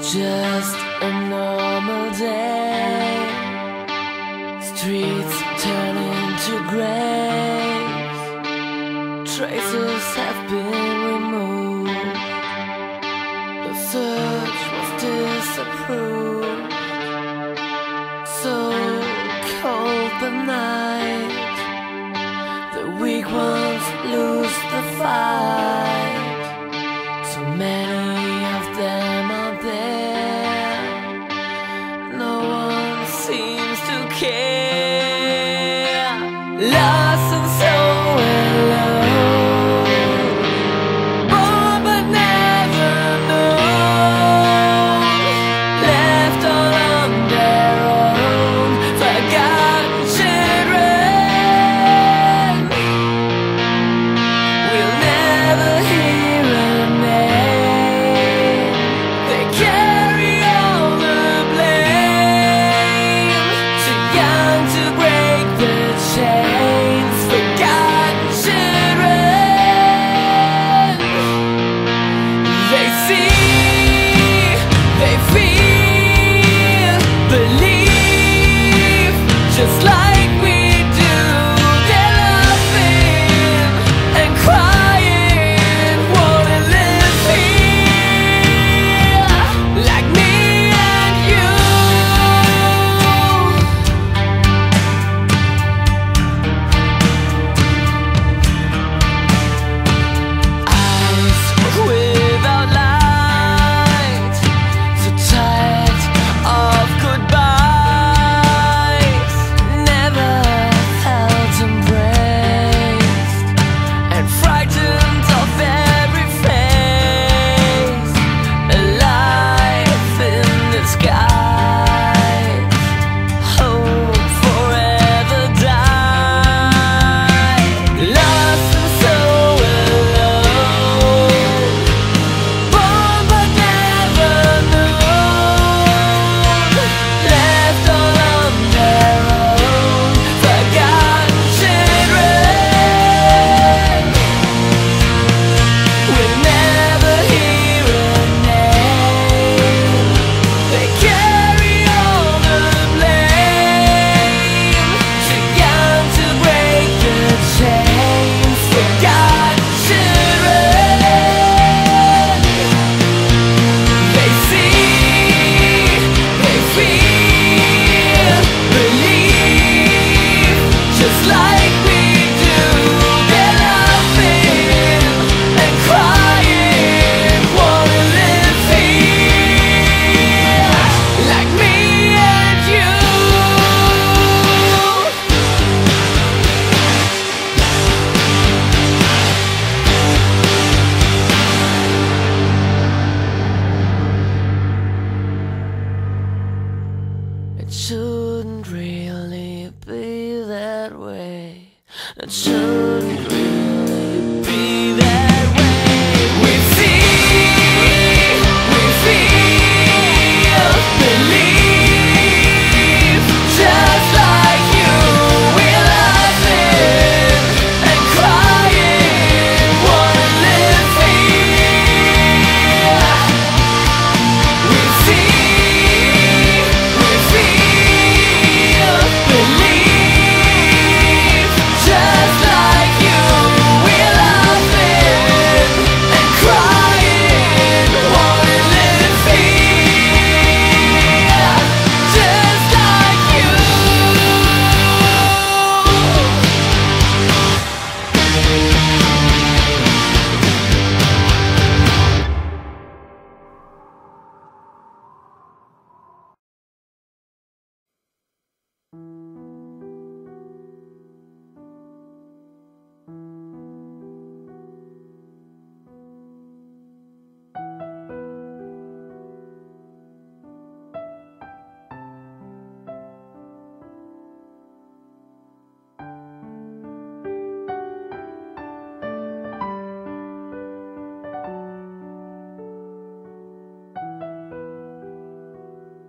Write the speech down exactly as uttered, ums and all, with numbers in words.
Just a normal day. Streets turn into graves. Traces have been removed. The search was disapproved. So cold the night. The weak ones lose the fight. So many of them are there. No one seems to care. Lost and so alone. Born but never known. Left all on their own. Forgotten children. We'll never hear a name. They carry all the blame. Too young to break the chains. Forgotten children. They see, they feel, believe, just like we do. They're laughing and crying, wanna live here, like me and you. Eyes without light, so tired of goodbyes. Never felt embraced, and frightened of every face. Alive in disguise, hope forever die. Lost and so alone. Born but never known. Left all on their own. Forgotten children. We'll never hear a name. They carry all the blame. Too young to break the chains. Forgotten children. They see, they feel, believe, just like we do. They're laughing and crying, wanna live here, like me and you. It shouldn't really be that way. It shouldn't really